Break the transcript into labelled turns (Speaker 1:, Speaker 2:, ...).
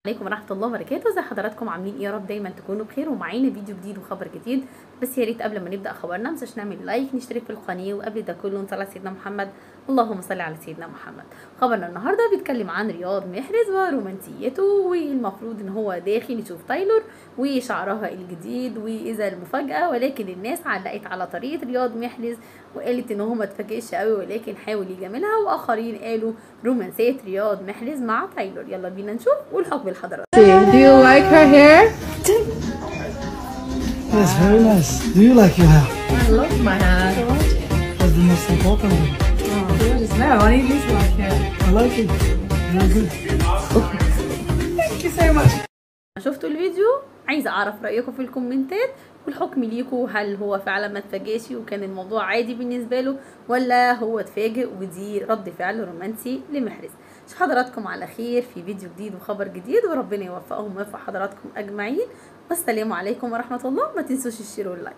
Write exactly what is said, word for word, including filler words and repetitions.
Speaker 1: عليكم ورحمه الله وبركاته. زي حضراتكم عاملين ايه؟ يا رب دايما تكونوا بخير ومعانا فيديو جديد وخبر جديد. بس يا ريت قبل ما نبدا خبرنا متنساش نعمل لايك، نشترك في القناه، وقبل ده كله نصلي على سيدنا محمد. اللهم صل على سيدنا محمد. خبرنا النهارده بيتكلم عن رياض محرز ورومانسيته، والمفروض ان هو داخل يشوف تايلور وشعرها الجديد واذا المفاجاه، ولكن الناس علقت على طريقه رياض محرز وقالت ان هو ما اتفاجئش قوي ولكن حاول يجاملها، واخرين قالوا رومانسيه رياض محرز مع تايلور. يلا بينا نشوف والحكم لحضراتكم.
Speaker 2: Do you like her hair?
Speaker 3: Yes, very nice. Do you like your hair?
Speaker 2: I love my hair.
Speaker 3: That's the most important one.
Speaker 2: Oh, gorgeous. No, I need this like hair.
Speaker 3: I like it. Very good.
Speaker 2: Thank you so much.
Speaker 1: شفتوا الفيديو؟ عايزه اعرف رايكم في الكومنتات والحكم ليكم، هل هو فعلا ما اتفاجئش وكان الموضوع عادي بالنسبه له، ولا هو اتفاجئ ودي رد فعل رومانسي لمحرز؟ اشوف حضراتكم على خير في فيديو جديد وخبر جديد، وربنا يوفقهم ويوفق حضراتكم اجمعين. والسلام عليكم ورحمه الله. ما تنسوش الشير واللايك.